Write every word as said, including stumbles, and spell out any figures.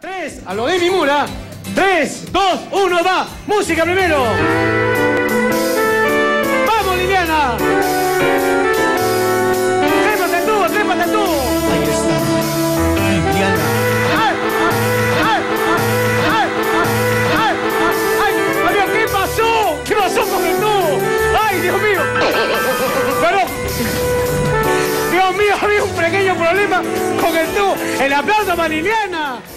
Tres, a lo de mi mula. Tres, dos, uno, va. Música primero. ¡Vamos, Liliana! ¡Trépate tú, trépate tú! Ahí está, Liliana. ¡Ay, ay, ay, ay, ay, ay! ¡Ay, qué pasó! ¿Qué pasó con el tubo? ¡Ay, Dios mío! Perdón. Dios mío, había un pequeño problema con el tubo. ¡El aplauso para Liliana!